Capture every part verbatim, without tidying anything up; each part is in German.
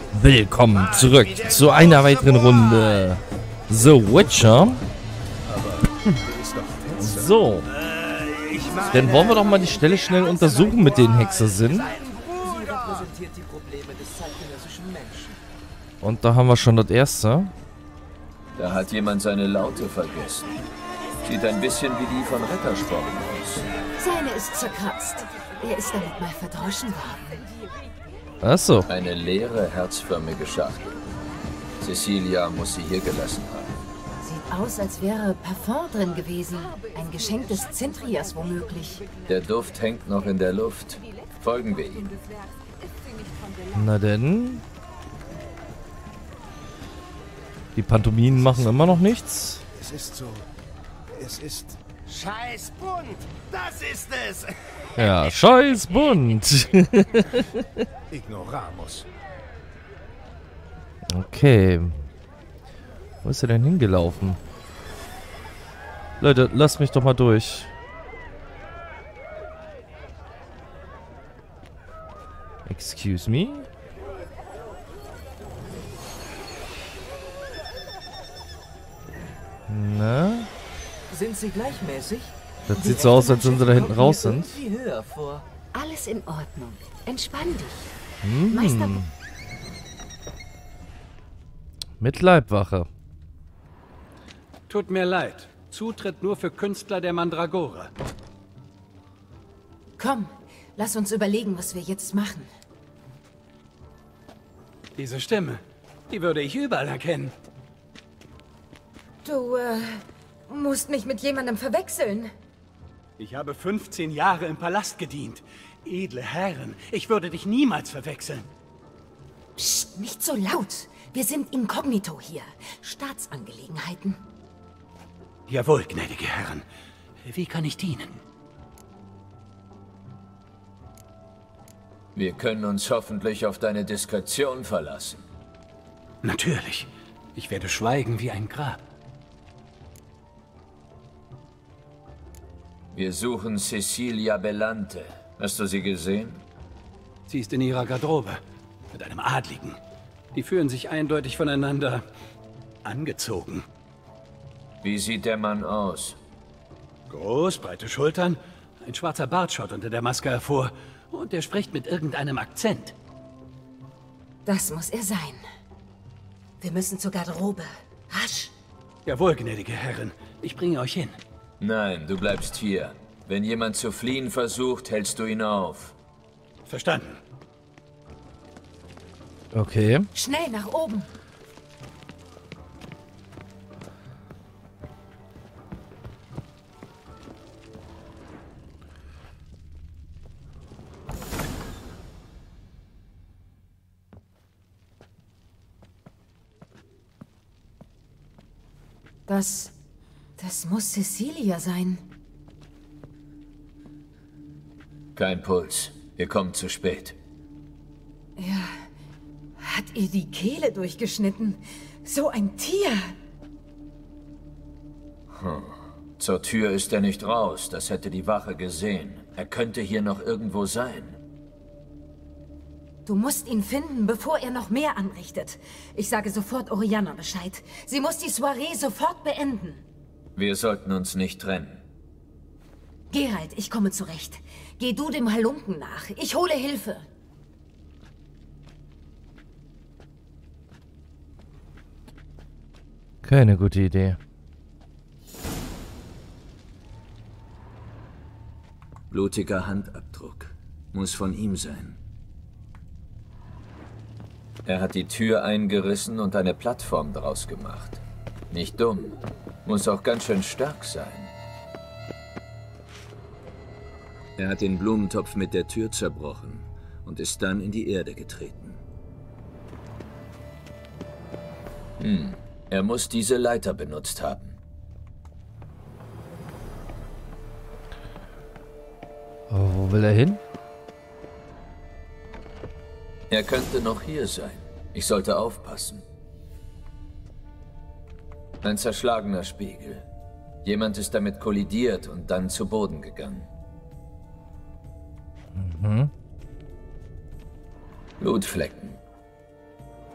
Willkommen zurück zu einer weiteren Runde The Witcher. So. Dann wollen wir doch mal die Stelle schnell untersuchen mit den Hexersinn. Und da haben wir schon das erste. Da hat jemand seine Laute vergessen. Sieht ein bisschen wie die von Rittersporn aus. Seine ist zerkratzt. Er ist damit mal verdroschen worden. Ach so. Eine leere, herzförmige Schachtel. Cecilia muss sie hier gelassen haben. Sieht aus, als wäre Parfum drin gewesen. Ein Geschenk des Zentrias womöglich. Der Duft hängt noch in der Luft. Folgen wir ihm. Na denn. Die Pantomimen machen immer noch nichts. Es ist so. Es ist... Scheiß bunt! Das ist es! Ja, scheiß bunt. Ignoramus. Okay. Wo ist er denn hingelaufen? Leute, lasst mich doch mal durch. Excuse me? Na? Sind sie gleichmäßig? Das sieht so aus, als wenn sie da hinten raus sind. Viel höher vor. Alles in Ordnung. Entspann dich. Hm. Meister... Mit Leibwache. Tut mir leid. Zutritt nur für Künstler der Mandragora. Komm, lass uns überlegen, was wir jetzt machen. Diese Stimme, die würde ich überall erkennen. Du, äh, musst mich mit jemandem verwechseln. Ich habe fünfzehn Jahre im Palast gedient. Edle Herren, ich würde dich niemals verwechseln. Psst, nicht so laut. Wir sind inkognito hier. Staatsangelegenheiten. Jawohl, gnädige Herren. Wie kann ich dienen? Wir können uns hoffentlich auf deine Diskretion verlassen. Natürlich. Ich werde schweigen wie ein Grab. Wir suchen Cecilia Bellante. Hast du sie gesehen? Sie ist in ihrer Garderobe. Mit einem Adligen. Die fühlen sich eindeutig voneinander angezogen. Wie sieht der Mann aus? Groß, breite Schultern, ein schwarzer Bart schaut unter der Maske hervor und er spricht mit irgendeinem Akzent. Das muss er sein. Wir müssen zur Garderobe. Rasch. Jawohl, gnädige Herren. Ich bringe euch hin. Nein, du bleibst hier. Wenn jemand zu fliehen versucht, hältst du ihn auf. Verstanden. Okay. Schnell nach oben. Das... das muss Cecilia sein. Kein Puls. Ihr kommt zu spät. Ja... Hat ihr die Kehle durchgeschnitten? So ein Tier! Hm. Zur Tür ist er nicht raus. Das hätte die Wache gesehen. Er könnte hier noch irgendwo sein. Du musst ihn finden, bevor er noch mehr anrichtet. Ich sage sofort Orianna Bescheid. Sie muss die Soiree sofort beenden. Wir sollten uns nicht trennen. Geralt, ich komme zurecht. Geh du dem Halunken nach. Ich hole Hilfe. Keine gute Idee. Blutiger Handabdruck. Muss von ihm sein. Er hat die Tür eingerissen und eine Plattform draus gemacht. Nicht dumm. Muss auch ganz schön stark sein. Er hat den Blumentopf mit der Tür zerbrochen und ist dann in die Erde getreten. Hm. Er muss diese Leiter benutzt haben. Oh, wo will er hin? Er könnte noch hier sein. Ich sollte aufpassen. Ein zerschlagener Spiegel. Jemand ist damit kollidiert und dann zu Boden gegangen. Mhm. Blutflecken.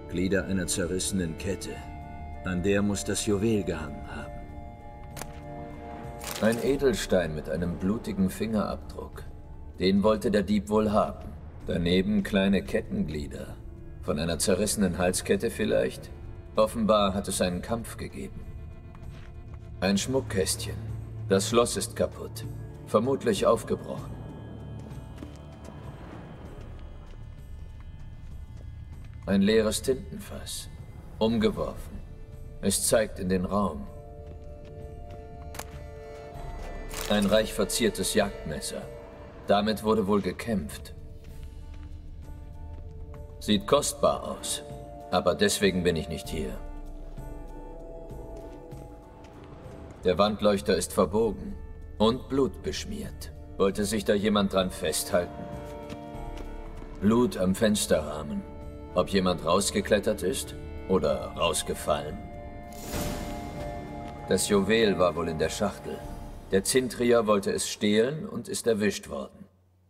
Glieder einer zerrissenen Kette. An der muss das Juwel gehangen haben. Ein Edelstein mit einem blutigen Fingerabdruck. Den wollte der Dieb wohl haben. Daneben kleine Kettenglieder. Von einer zerrissenen Halskette vielleicht? Offenbar hat es einen Kampf gegeben. Ein Schmuckkästchen. Das Schloss ist kaputt. Vermutlich aufgebrochen. Ein leeres Tintenfass. Umgeworfen. Es zeigt in den Raum. Ein reich verziertes Jagdmesser. Damit wurde wohl gekämpft. Sieht kostbar aus. Aber deswegen bin ich nicht hier. Der Wandleuchter ist verbogen und blutbeschmiert. Wollte sich da jemand dran festhalten? Blut am Fensterrahmen. Ob jemand rausgeklettert ist oder rausgefallen? Das Juwel war wohl in der Schachtel. Der Zintrier wollte es stehlen und ist erwischt worden.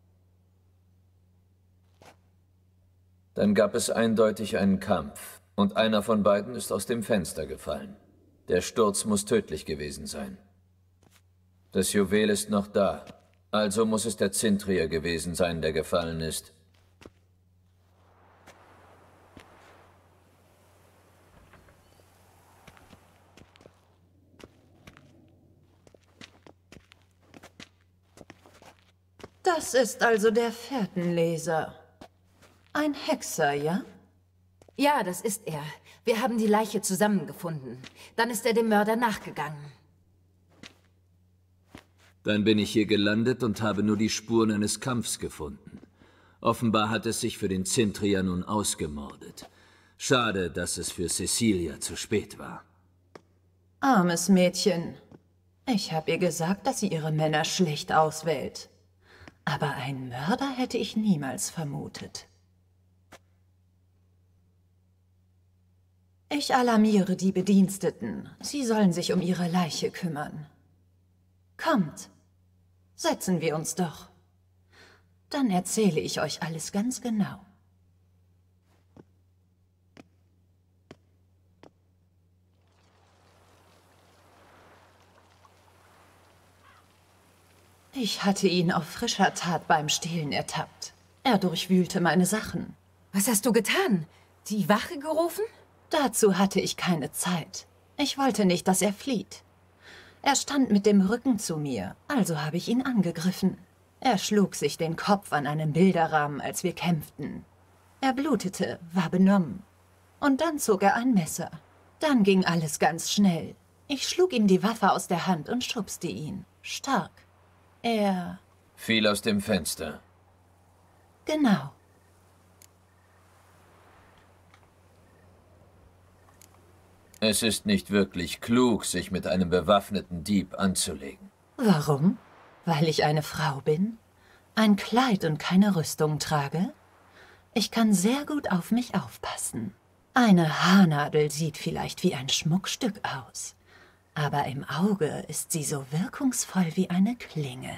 Dann gab es eindeutig einen Kampf und einer von beiden ist aus dem Fenster gefallen. Der Sturz muss tödlich gewesen sein. Das Juwel ist noch da, also muss es der Zintrier gewesen sein, der gefallen ist. Das ist also der Fährtenleser. Ein Hexer, ja? Ja, das ist er. Wir haben die Leiche zusammengefunden. Dann ist er dem Mörder nachgegangen. Dann bin ich hier gelandet und habe nur die Spuren eines Kampfs gefunden. Offenbar hat es sich für den Zintrier nun ausgemordet. Schade, dass es für Cecilia zu spät war. Armes Mädchen. Ich habe ihr gesagt, dass sie ihre Männer schlecht auswählt. Aber einen Mörder hätte ich niemals vermutet. Ich alarmiere die Bediensteten. Sie sollen sich um ihre Leiche kümmern. Kommt, setzen wir uns doch. Dann erzähle ich euch alles ganz genau. Ich hatte ihn auf frischer Tat beim Stehlen ertappt. Er durchwühlte meine Sachen. Was hast du getan? Die Wache gerufen? Dazu hatte ich keine Zeit. Ich wollte nicht, dass er flieht. Er stand mit dem Rücken zu mir, also habe ich ihn angegriffen. Er schlug sich den Kopf an einen Bilderrahmen, als wir kämpften. Er blutete, war benommen. Und dann zog er ein Messer. Dann ging alles ganz schnell. Ich schlug ihm die Waffe aus der Hand und schubste ihn. Stark. Er... Fiel aus dem Fenster. Genau. Es ist nicht wirklich klug, sich mit einem bewaffneten Dieb anzulegen. Warum? Weil ich eine Frau bin? Ein Kleid und keine Rüstung trage? Ich kann sehr gut auf mich aufpassen. Eine Haarnadel sieht vielleicht wie ein Schmuckstück aus. Aber im Auge ist sie so wirkungsvoll wie eine Klinge.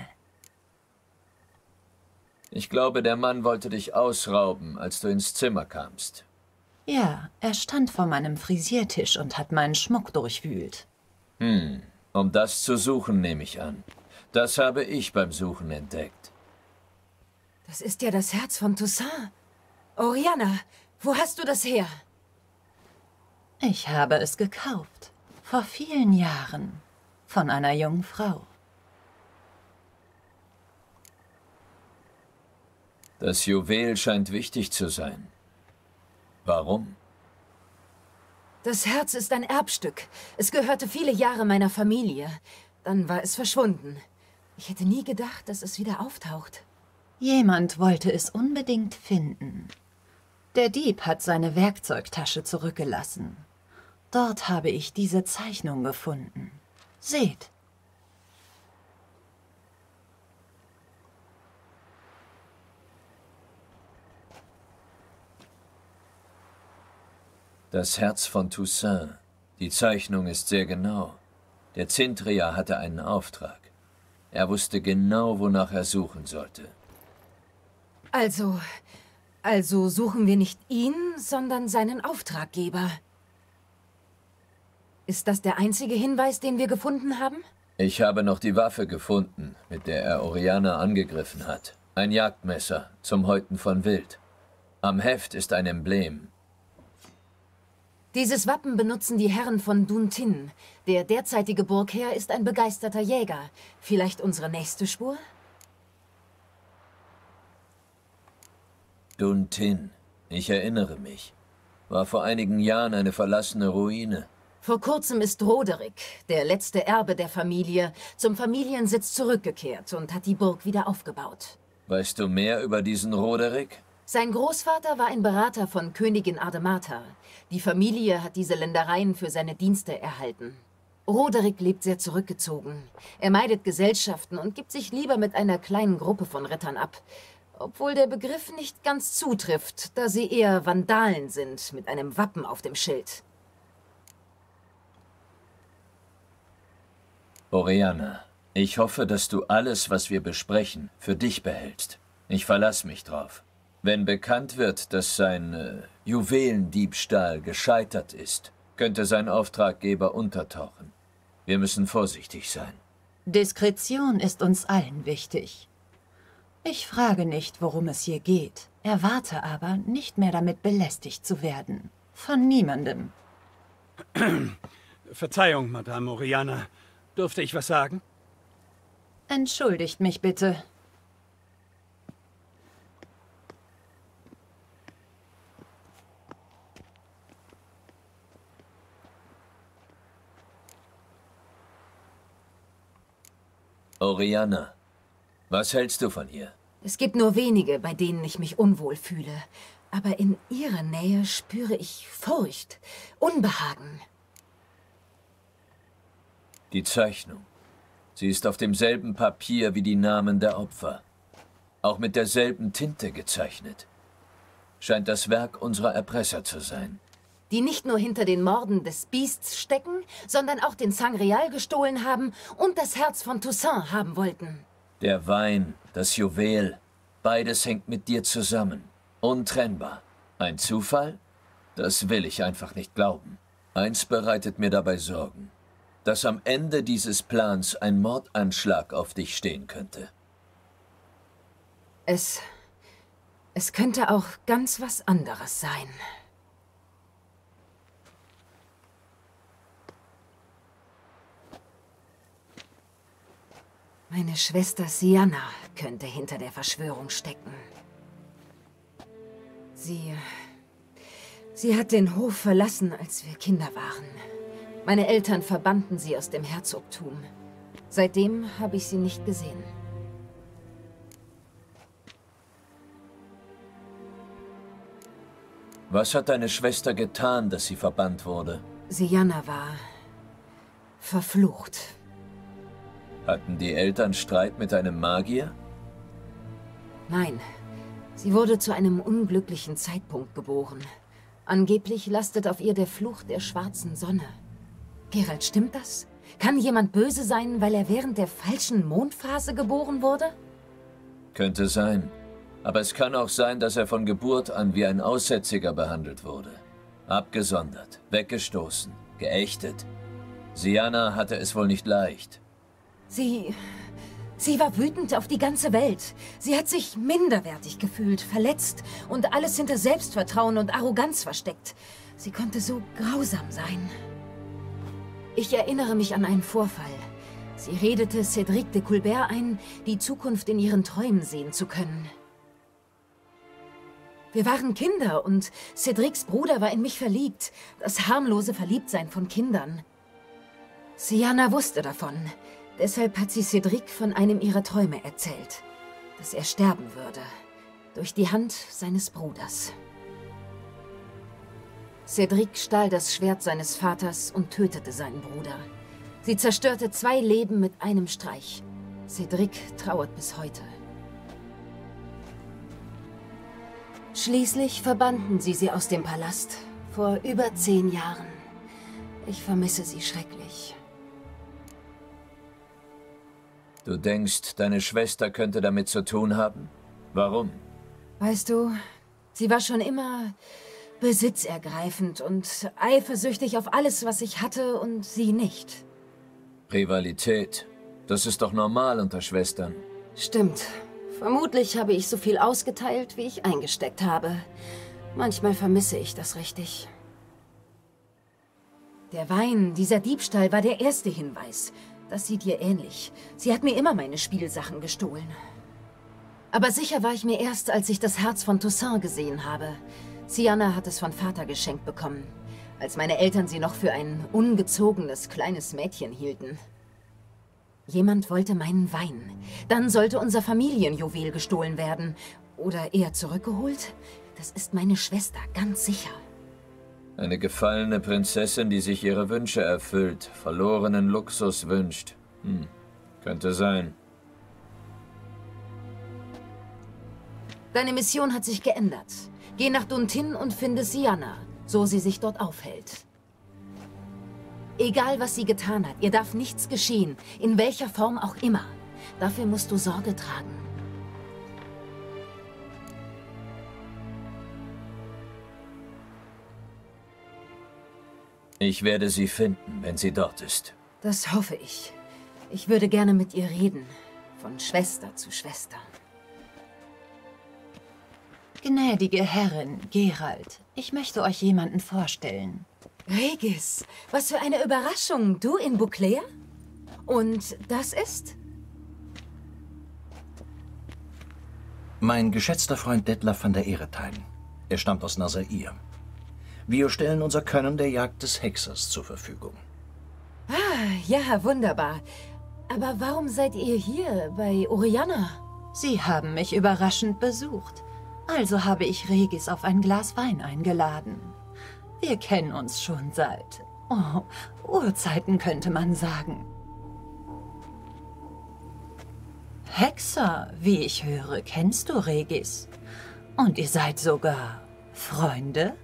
Ich glaube, der Mann wollte dich ausrauben, als du ins Zimmer kamst. Ja, er stand vor meinem Frisiertisch und hat meinen Schmuck durchwühlt. Hm, um das zu suchen, nehme ich an. Das habe ich beim Suchen entdeckt. Das ist ja das Herz von Toussaint. Oriana, wo hast du das her? Ich habe es gekauft. Vor vielen Jahren. Von einer jungen Frau. Das Juwel scheint wichtig zu sein. Warum? Das Herz ist ein Erbstück. Es gehörte viele Jahre meiner Familie. Dann war es verschwunden. Ich hätte nie gedacht, dass es wieder auftaucht. Jemand wollte es unbedingt finden. Der Dieb hat seine Werkzeugtasche zurückgelassen. Dort habe ich diese Zeichnung gefunden. Seht. Das Herz von Toussaint. Die Zeichnung ist sehr genau. Der Zintrier hatte einen Auftrag. Er wusste genau, wonach er suchen sollte. Also, Also suchen wir nicht ihn, sondern seinen Auftraggeber. Ist das der einzige Hinweis, den wir gefunden haben? Ich habe noch die Waffe gefunden, mit der er Oriana angegriffen hat. Ein Jagdmesser zum Häuten von Wild. Am Heft ist ein Emblem. Dieses Wappen benutzen die Herren von Dun Tin. Der derzeitige Burgherr ist ein begeisterter Jäger. Vielleicht unsere nächste Spur? Dun Tin. Ich erinnere mich. War vor einigen Jahren eine verlassene Ruine. Vor kurzem ist Roderick, der letzte Erbe der Familie, zum Familiensitz zurückgekehrt und hat die Burg wieder aufgebaut. Weißt du mehr über diesen Roderick? Sein Großvater war ein Berater von Königin Ardemata. Die Familie hat diese Ländereien für seine Dienste erhalten. Roderick lebt sehr zurückgezogen. Er meidet Gesellschaften und gibt sich lieber mit einer kleinen Gruppe von Rittern ab. Obwohl der Begriff nicht ganz zutrifft, da sie eher Vandalen sind, mit einem Wappen auf dem Schild. Oriana, ich hoffe, dass du alles, was wir besprechen, für dich behältst. Ich verlasse mich drauf. Wenn bekannt wird, dass sein äh, Juwelendiebstahl gescheitert ist, könnte sein Auftraggeber untertauchen. Wir müssen vorsichtig sein. Diskretion ist uns allen wichtig. Ich frage nicht, worum es hier geht, erwarte aber, nicht mehr damit belästigt zu werden. Von niemandem. Verzeihung, Madame Oriana. Durfte ich was sagen? Entschuldigt mich bitte. Oriana, was hältst du von ihr? Es gibt nur wenige, bei denen ich mich unwohl fühle. Aber in ihrer Nähe spüre ich Furcht, Unbehagen. Die Zeichnung. Sie ist auf demselben Papier wie die Namen der Opfer. Auch mit derselben Tinte gezeichnet. Scheint das Werk unserer Erpresser zu sein. Die nicht nur hinter den Morden des Beasts stecken, sondern auch den Sangreal gestohlen haben und das Herz von Toussaint haben wollten. Der Wein, das Juwel, beides hängt mit dir zusammen. Untrennbar. Ein Zufall? Das will ich einfach nicht glauben. Eins bereitet mir dabei Sorgen. Dass am Ende dieses Plans ein Mordanschlag auf dich stehen könnte. Es... es könnte auch ganz was anderes sein. Meine Schwester Sienna könnte hinter der Verschwörung stecken. Sie... Sie hat den Hof verlassen, als wir Kinder waren. Meine Eltern verbannten sie aus dem Herzogtum. Seitdem habe ich sie nicht gesehen. Was hat deine Schwester getan, dass sie verbannt wurde? Sienna war... verflucht. Hatten die Eltern Streit mit einem Magier? Nein, sie wurde zu einem unglücklichen Zeitpunkt geboren. Angeblich lastet auf ihr der Fluch der schwarzen Sonne. Geralt, stimmt das? Kann jemand böse sein, weil er während der falschen Mondphase geboren wurde? Könnte sein. Aber es kann auch sein, dass er von Geburt an wie ein Aussätziger behandelt wurde. Abgesondert, weggestoßen, geächtet. Sienna hatte es wohl nicht leicht. Sie... Sie war wütend auf die ganze Welt. Sie hat sich minderwertig gefühlt, verletzt und alles hinter Selbstvertrauen und Arroganz versteckt. Sie konnte so grausam sein. Ich erinnere mich an einen Vorfall. Sie redete Cédric de Colbert ein, die Zukunft in ihren Träumen sehen zu können. Wir waren Kinder und Cédrics Bruder war in mich verliebt. Das harmlose Verliebtsein von Kindern. Sienna wusste davon. Deshalb hat sie Cédric von einem ihrer Träume erzählt. Dass er sterben würde. Durch die Hand seines Bruders. Cédric stahl das Schwert seines Vaters und tötete seinen Bruder. Sie zerstörte zwei Leben mit einem Streich. Cédric trauert bis heute. Schließlich verbannten sie sie aus dem Palast. Vor über zehn Jahren. Ich vermisse sie schrecklich. Du denkst, deine Schwester könnte damit zu tun haben? Warum? Weißt du, Sie war schon immer besitzergreifend und eifersüchtig auf alles, was ich hatte und sie nicht. Rivalität. Das ist doch normal unter Schwestern. Stimmt. Vermutlich habe ich so viel ausgeteilt, wie ich eingesteckt habe. Manchmal vermisse ich das richtig. Der Wein, dieser Diebstahl, war der erste Hinweis. Das sieht ihr ähnlich. Sie hat mir immer meine Spielsachen gestohlen. Aber sicher war ich mir erst, als ich das Herz von Toussaint gesehen habe. Sienna hat es von Vater geschenkt bekommen, als meine Eltern sie noch für ein ungezogenes, kleines Mädchen hielten. Jemand wollte meinen Wein. Dann sollte unser Familienjuwel gestohlen werden. Oder eher zurückgeholt. Das ist meine Schwester, ganz sicher. Eine gefallene Prinzessin, die sich ihre Wünsche erfüllt, verlorenen Luxus wünscht. Hm, könnte sein. Deine Mission hat sich geändert. Geh nach Duntin und finde Sienna, so sie sich dort aufhält. Egal, was sie getan hat, ihr darf nichts geschehen, in welcher Form auch immer. Dafür musst du Sorge tragen. Ich werde sie finden, wenn sie dort ist. Das hoffe ich. Ich würde gerne mit ihr reden. Von Schwester zu Schwester. Gnädige Herrin, Geralt, ich möchte euch jemanden vorstellen. Regis, was für eine Überraschung. Du in Beauclair? Und das ist? Mein geschätzter Freund Detlef van der Eretein. Er stammt aus Nazair. Wir stellen unser Können der Jagd des Hexers zur Verfügung. Ah, ja, wunderbar. Aber warum seid ihr hier bei Oriana? Sie haben mich überraschend besucht. Also habe ich Regis auf ein Glas Wein eingeladen. Wir kennen uns schon seit, oh, Urzeiten könnte man sagen. Hexer, wie ich höre, kennst du Regis. Und ihr seid sogar Freunde?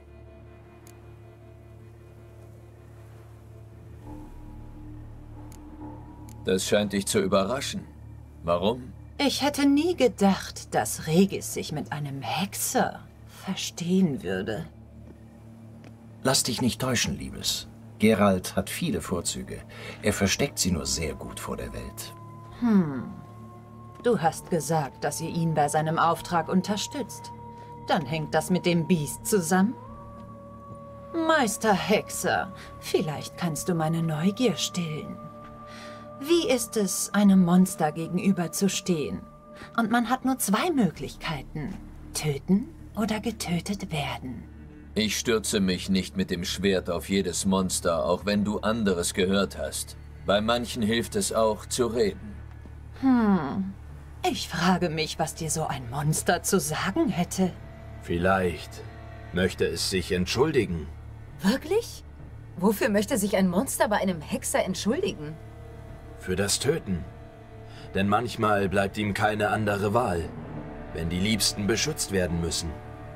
Das scheint dich zu überraschen. Warum? Ich hätte nie gedacht, dass Regis sich mit einem Hexer verstehen würde. Lass dich nicht täuschen, Liebes. Geralt hat viele Vorzüge. Er versteckt sie nur sehr gut vor der Welt. Hm. Du hast gesagt, dass ihr ihn bei seinem Auftrag unterstützt. Dann hängt das mit dem Biest zusammen? Meister Hexer, vielleicht kannst du meine Neugier stillen. Wie ist es, einem Monster gegenüberzustehen? Und man hat nur zwei Möglichkeiten. Töten oder getötet werden. Ich stürze mich nicht mit dem Schwert auf jedes Monster, auch wenn du anderes gehört hast. Bei manchen hilft es auch, zu reden. Hm. Ich frage mich, was dir so ein Monster zu sagen hätte. Vielleicht möchte es sich entschuldigen. Wirklich? Wofür möchte sich ein Monster bei einem Hexer entschuldigen? Für das Töten. Denn manchmal bleibt ihm keine andere Wahl, wenn die Liebsten beschützt werden müssen.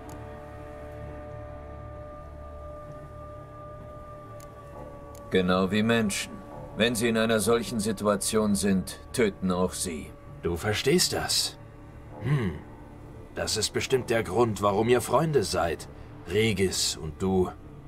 Genau wie Menschen. Wenn sie in einer solchen Situation sind, töten auch sie. Du verstehst das? Hm. Das ist bestimmt der Grund, warum ihr Freunde seid, Regis und du.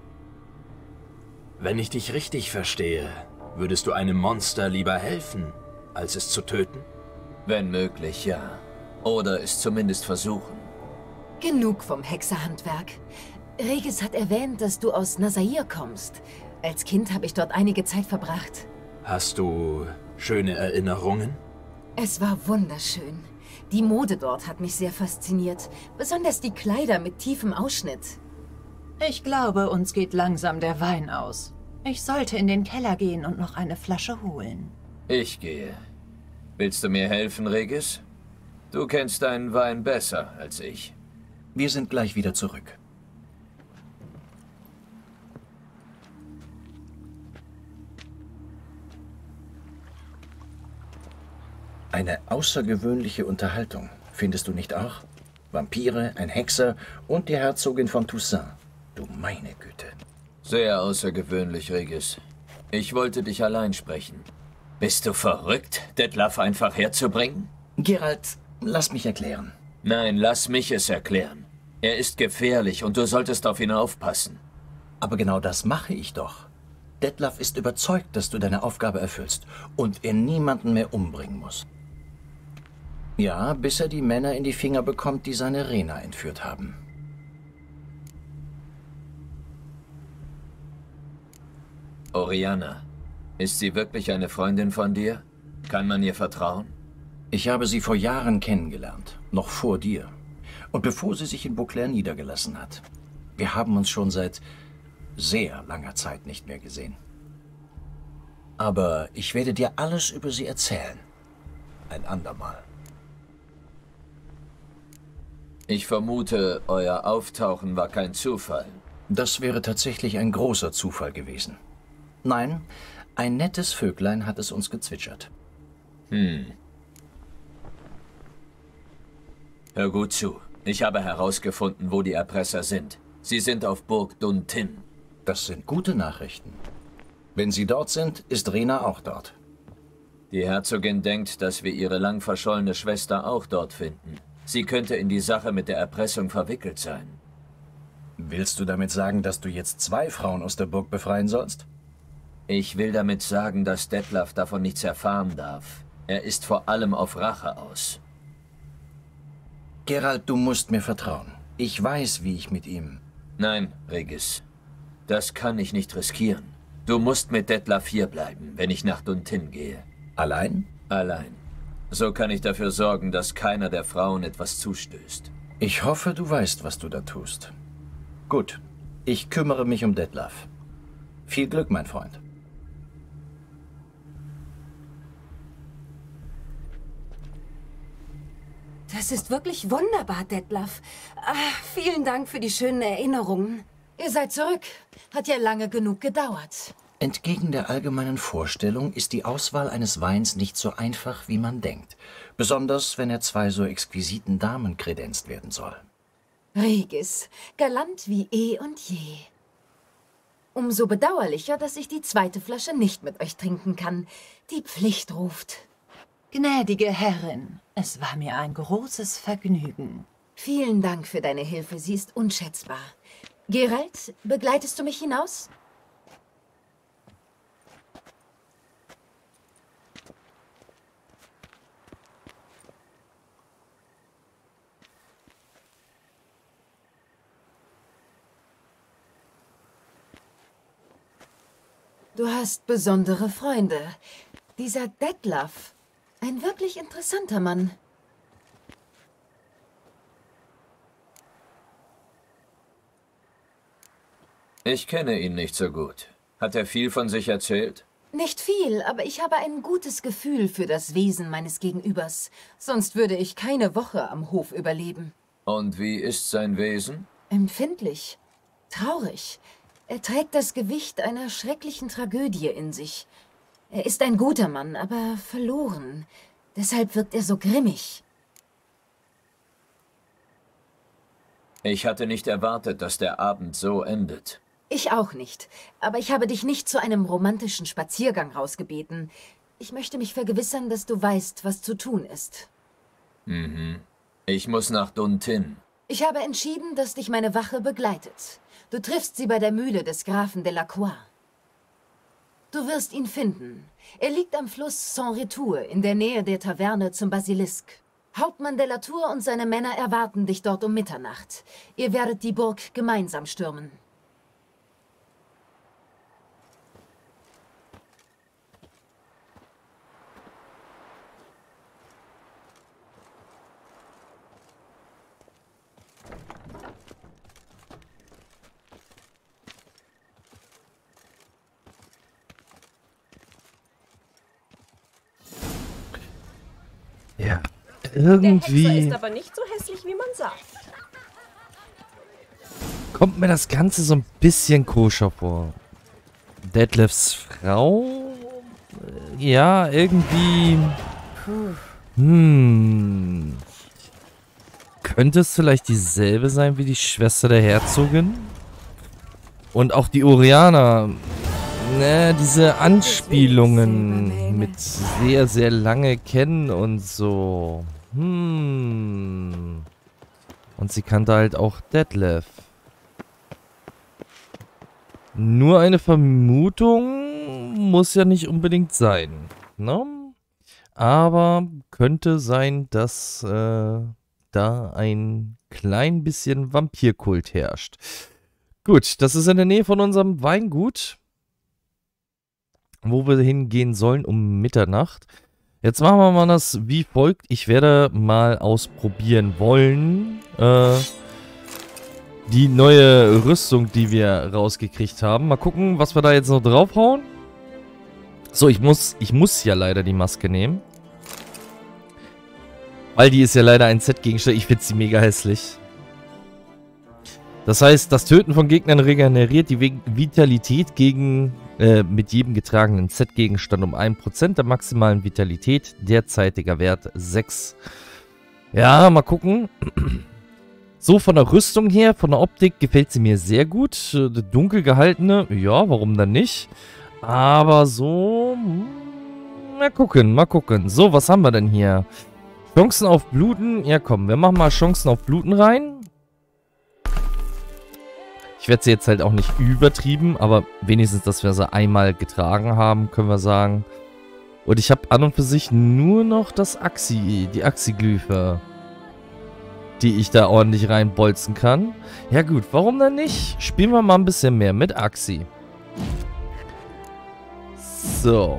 Wenn ich dich richtig verstehe, würdest du einem Monster lieber helfen, als es zu töten? Wenn möglich, ja. Oder es zumindest versuchen. Genug vom Hexerhandwerk. Regis hat erwähnt, dass du aus Nazair kommst. Als Kind habe ich dort einige Zeit verbracht. Hast du schöne Erinnerungen? Es war wunderschön. Die Mode dort hat mich sehr fasziniert. Besonders die Kleider mit tiefem Ausschnitt. Ich glaube, uns geht langsam der Wein aus. Ich sollte in den Keller gehen und noch eine Flasche holen. Ich gehe. Willst du mir helfen, Regis? Du kennst deinen Wein besser als ich. Wir sind gleich wieder zurück. Eine außergewöhnliche Unterhaltung, findest du nicht auch? Vampire, ein Hexer und die Herzogin von Toussaint. Du meine Güte. Sehr außergewöhnlich, Regis. Ich wollte dich allein sprechen. Bist du verrückt, Detlef einfach herzubringen? Geralt, lass mich erklären. Nein, lass mich es erklären. Er ist gefährlich und du solltest auf ihn aufpassen. Aber genau das mache ich doch. Detlef ist überzeugt, dass du deine Aufgabe erfüllst und er niemanden mehr umbringen muss. Ja, bis er die Männer in die Finger bekommt, die seine Rena entführt haben. Oriana, ist sie wirklich eine Freundin von dir? Kann man ihr vertrauen? Ich habe sie vor Jahren kennengelernt, noch vor dir. Und bevor sie sich in Beauclair niedergelassen hat. Wir haben uns schon seit sehr langer Zeit nicht mehr gesehen. Aber ich werde dir alles über sie erzählen. Ein andermal. Ich vermute, euer Auftauchen war kein Zufall. Das wäre tatsächlich ein großer Zufall gewesen. Nein, ein nettes Vöglein hat es uns gezwitschert. Hm. Hör gut zu. Ich habe herausgefunden, wo die Erpresser sind. Sie sind auf Burg Dun Tin. Das sind gute Nachrichten. Wenn sie dort sind, ist Rena auch dort. Die Herzogin denkt, dass wir ihre lang verschollene Schwester auch dort finden. Sie könnte in die Sache mit der Erpressung verwickelt sein. Willst du damit sagen, dass du jetzt zwei Frauen aus der Burg befreien sollst? Ich will damit sagen, dass Detlef davon nichts erfahren darf. Er ist vor allem auf Rache aus. Geralt, du musst mir vertrauen. Ich weiß, wie ich mit ihm... Nein, Regis. Das kann ich nicht riskieren. Du musst mit Detlef hier bleiben, wenn ich nach Dun Tin gehe. Allein? Allein. So kann ich dafür sorgen, dass keiner der Frauen etwas zustößt. Ich hoffe, du weißt, was du da tust. Gut, ich kümmere mich um Detlef. Viel Glück, mein Freund. Das ist wirklich wunderbar, Detlef. Ah, vielen Dank für die schönen Erinnerungen. Ihr seid zurück. Hat ja lange genug gedauert. Entgegen der allgemeinen Vorstellung ist die Auswahl eines Weins nicht so einfach, wie man denkt. Besonders, wenn er zwei so exquisiten Damen kredenzt werden soll. Regis, galant wie eh und je. Umso bedauerlicher, dass ich die zweite Flasche nicht mit euch trinken kann. Die Pflicht ruft. Gnädige Herrin, es war mir ein großes Vergnügen. Vielen Dank für deine Hilfe, sie ist unschätzbar. Geralt, begleitest du mich hinaus? Du hast besondere Freunde. Dieser Detlef, ein wirklich interessanter Mann. Ich kenne ihn nicht so gut. Hat er viel von sich erzählt? Nicht viel, aber ich habe ein gutes Gefühl für das Wesen meines Gegenübers. Sonst würde ich keine Woche am Hof überleben. Und wie ist sein Wesen? Empfindlich, traurig. Er trägt das Gewicht einer schrecklichen Tragödie in sich. Er ist ein guter Mann, aber verloren. Deshalb wirkt er so grimmig. Ich hatte nicht erwartet, dass der Abend so endet. Ich auch nicht. Aber ich habe dich nicht zu einem romantischen Spaziergang rausgebeten. Ich möchte mich vergewissern, dass du weißt, was zu tun ist. Mhm. Ich muss nach Dun Tin. Ich habe entschieden, dass dich meine Wache begleitet. Du triffst sie bei der Mühle des Grafen Delacroix. Du wirst ihn finden. Er liegt am Fluss Saint-Retour in der Nähe der Taverne zum Basilisk. Hauptmann de la Tour und seine Männer erwarten dich dort um Mitternacht. Ihr werdet die Burg gemeinsam stürmen. Ja, irgendwie... Der Hexer ist aber nicht so hässlich, wie man sagt. Kommt mir das Ganze so ein bisschen koscher vor. Detlefs Frau? Ja, irgendwie... Hm... Könnte es vielleicht dieselbe sein wie die Schwester der Herzogin? Und auch die Oriana... Ne, diese Anspielungen mit sehr, sehr lange kennen und so. Hm. Und sie kannte halt auch Detlef. Nur eine Vermutung muss ja nicht unbedingt sein. Ne? Aber könnte sein, dass äh, da ein klein bisschen Vampirkult herrscht. Gut, das ist in der Nähe von unserem Weingut, wo wir hingehen sollen um Mitternacht. Jetzt machen wir mal das wie folgt. Ich werde mal ausprobieren wollen, äh, die neue Rüstung, die wir rausgekriegt haben. Mal gucken, was wir da jetzt noch draufhauen. So, ich muss, ich muss ja leider die Maske nehmen. Weil die ist ja leider ein Set-Gegenstand. Ich finde sie mega hässlich. Das heißt, das Töten von Gegnern regeneriert die Vitalität gegen, äh, mit jedem getragenen Set-Gegenstand um ein Prozent der maximalen Vitalität. Derzeitiger Wert sechs. Ja, mal gucken. So, von der Rüstung her, von der Optik gefällt sie mir sehr gut. Äh, dunkel gehaltene, ja, warum dann nicht? Aber so, mal gucken, mal gucken. So, was haben wir denn hier? Chancen auf Bluten, ja komm, wir machen mal Chancen auf Bluten rein. Ich werde sie jetzt halt auch nicht übertrieben, aber wenigstens, dass wir sie einmal getragen haben, können wir sagen. Und ich habe an und für sich nur noch das Axi, die Axiglyphe, die ich da ordentlich reinbolzen kann. Ja gut, warum dann nicht? Spielen wir mal ein bisschen mehr mit Axi. So.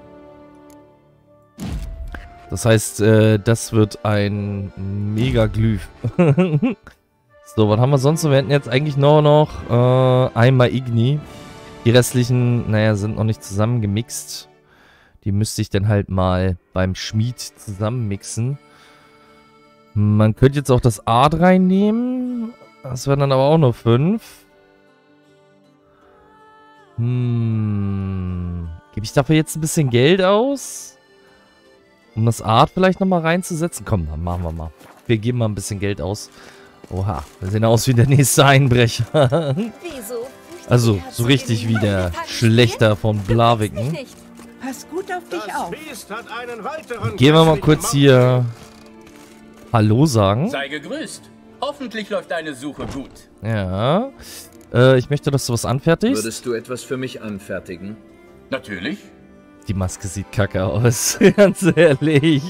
Das heißt, äh, das wird ein Megaglyph. So, was haben wir sonst noch? Wir hätten jetzt eigentlich nur noch äh, einmal Igni. Die restlichen, naja, sind noch nicht zusammengemixt. Die müsste ich dann halt mal beim Schmied zusammenmixen. Man könnte jetzt auch das Art reinnehmen. Das wären dann aber auch nur fünf. Hm. Gebe ich dafür jetzt ein bisschen Geld aus? Um das Art vielleicht nochmal reinzusetzen? Komm, dann machen wir mal. Wir geben mal ein bisschen Geld aus. Oha, wir sehen aus wie der nächste Einbrecher. Wieso? Also, so richtig wie der Schlechter von Blaviken. Pass gut auf dich auf. Gehen wir mal kurz hier Hallo sagen. Sei gegrüßt. Hoffentlich läuft deine Suche gut. Ja. Äh, ich möchte, dass du was anfertigst. Würdest du etwas für mich anfertigen? Natürlich. Die Maske sieht kacke aus, ganz ehrlich.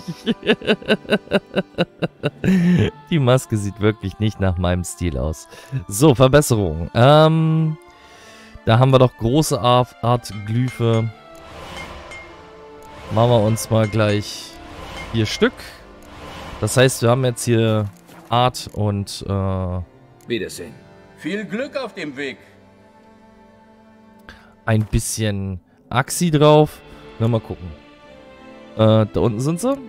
Die Maske sieht wirklich nicht nach meinem Stil aus. So, Verbesserung. Ähm, da haben wir doch große Art Glyphe. Machen wir uns mal gleich vier Stück. Das heißt, wir haben jetzt hier Art und äh, Wiedersehen. Viel Glück auf dem Weg. Ein bisschen Axi drauf. Na, mal gucken. Äh, da unten sind sie.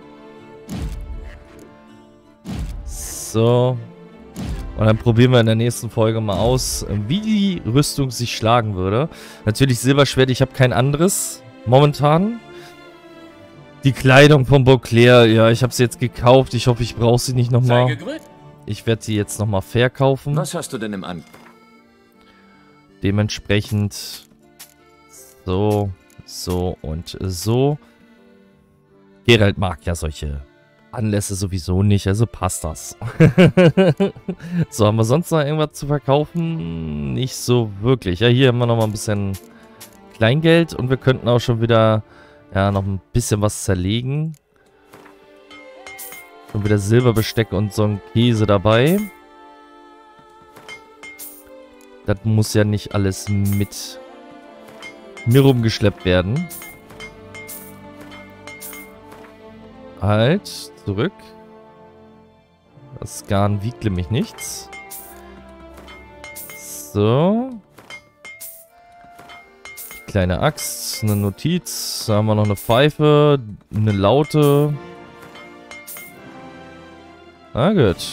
So. Und dann probieren wir in der nächsten Folge mal aus, wie die Rüstung sich schlagen würde. Natürlich Silberschwert, ich habe kein anderes momentan. Die Kleidung von Beauclair, ja, ich habe sie jetzt gekauft. Ich hoffe, ich brauche sie nicht nochmal. Ich werde sie jetzt nochmal verkaufen. Was hast du denn im An? Dementsprechend so, so und so. Geralt mag ja solche Anlässe sowieso nicht, also passt das. So, haben wir sonst noch irgendwas zu verkaufen? Nicht so wirklich. Ja, hier haben wir nochmal ein bisschen Kleingeld und wir könnten auch schon wieder, ja, noch ein bisschen was zerlegen. Schon wieder Silberbesteck und so ein Käse dabei. Das muss ja nicht alles mit mir rumgeschleppt werden. Halt, zurück. Das Garn wiegt nämlich nichts. So. Kleine Axt, eine Notiz. Da haben wir noch eine Pfeife, eine Laute. Na gut.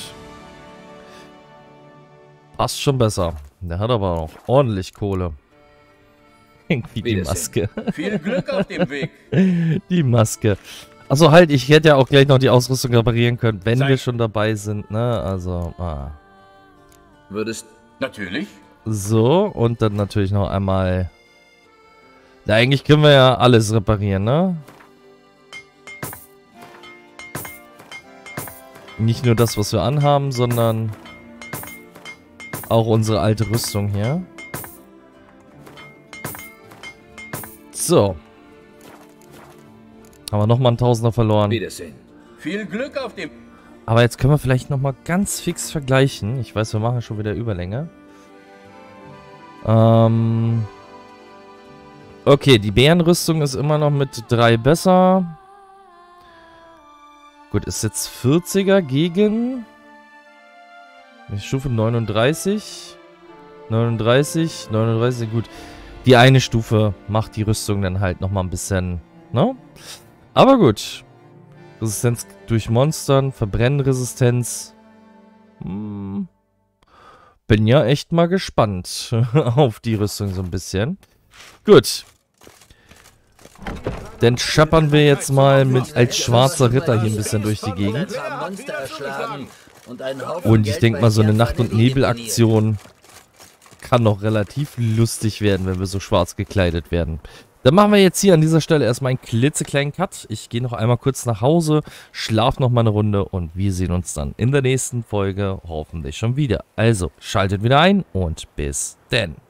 Passt schon besser. Der hat aber noch ordentlich Kohle. Irgendwie die Maske. Viel Glück auf dem Weg. Die Maske. Achso, halt, ich hätte ja auch gleich noch die Ausrüstung reparieren können, wenn Sei wir schon dabei sind, ne? Also, ah. Würdest... Natürlich. So, und dann natürlich noch einmal... Da eigentlich können wir ja alles reparieren, ne? Nicht nur das, was wir anhaben, sondern auch unsere alte Rüstung hier. So. Haben wir nochmal einen Tausender verloren. Wiedersehen. Viel Glück auf dem... Aber jetzt können wir vielleicht nochmal ganz fix vergleichen. Ich weiß, wir machen schon wieder Überlänge. Ähm... Okay, die Bärenrüstung ist immer noch mit drei besser. Gut, ist jetzt vierziger gegen... Stufe neununddreißig. neununddreißig, neununddreißig, gut. Die eine Stufe macht die Rüstung dann halt nochmal ein bisschen, ne? Aber gut. Resistenz durch Monstern, Verbrennresistenz. Hm. Bin ja echt mal gespannt auf die Rüstung so ein bisschen. Gut. Dann scheppern wir jetzt mal mit als schwarzer Ritter hier ein bisschen durch die Gegend. Und ich denke mal, so eine Nacht- und Nebel-Aktion kann noch relativ lustig werden, wenn wir so schwarz gekleidet werden. Dann machen wir jetzt hier an dieser Stelle erstmal einen klitzekleinen Cut. Ich gehe noch einmal kurz nach Hause, schlafe noch mal eine Runde und wir sehen uns dann in der nächsten Folge hoffentlich schon wieder. Also, schaltet wieder ein und bis denn.